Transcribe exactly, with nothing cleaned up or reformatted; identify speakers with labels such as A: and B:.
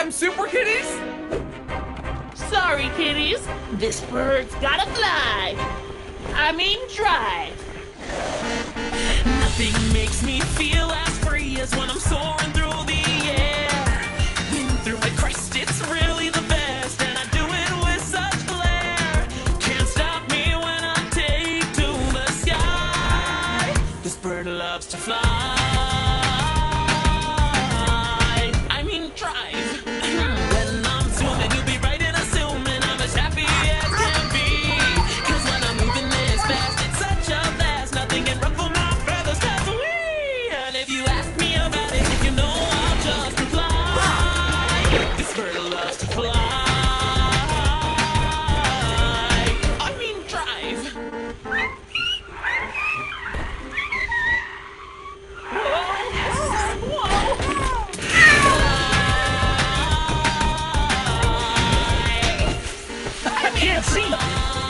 A: them, SuperKitties!
B: Sorry, kitties. This bird's gotta fly. I mean, drive. Nothing makes me feel as free as when I'm soaring through the air. Wind through my crest, it's really the best, and I do it with such flair. Can't stop me when I take to the sky. This bird loves to fly. I mean, drive. When I'm zooming, you'll be right in assuming I'm as happy as can be. Cause when I'm moving this fast, it's such a blast. Nothing can ruffle my feathers, cause we. And if you ask me about it, if you know, I'll just reply. This bird loves to fly. I mean, drive. I can't see.